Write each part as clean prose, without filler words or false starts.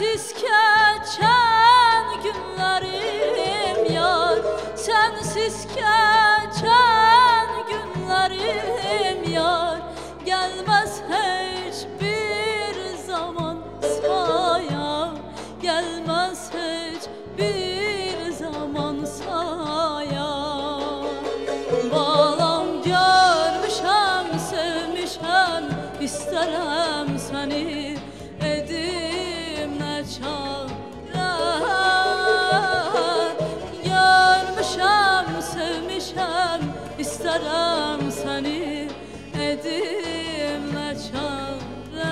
Sensiz geçen günlerim yar, sensiz geçen günlerim yar, gelmez hiçbir zaman saya, gelmez hiçbir zaman saya. Balam görmüşəm, sevmişəm, isterim seni, edim ne çare. Görmüşəm, sevmişəm, isterim seni, edim ne çare.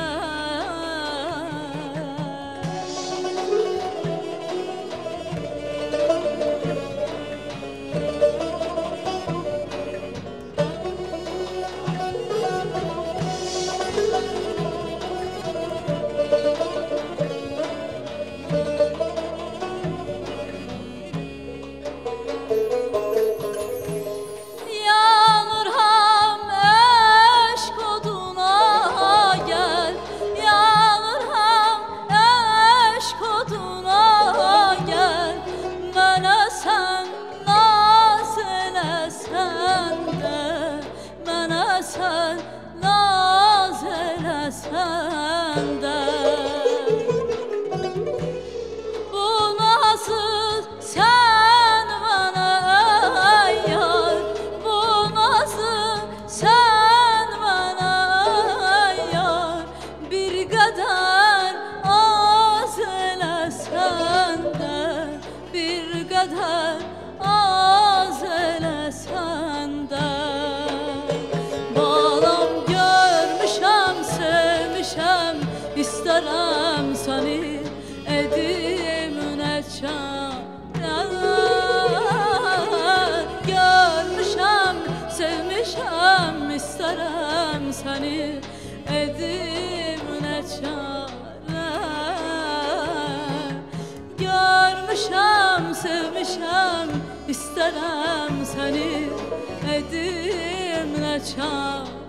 Sen naz elesen de, bu nasıl sen bana yar, bu nasıl sen bana yar, bir kadar az elesen de, bir kadar az elesen de. İsterim seni, edim ne çare. Görmüşəm, sevmişəm, isterim seni, edim ne çare. Görmüşəm, sevmişəm, isterim seni, edim ne çare.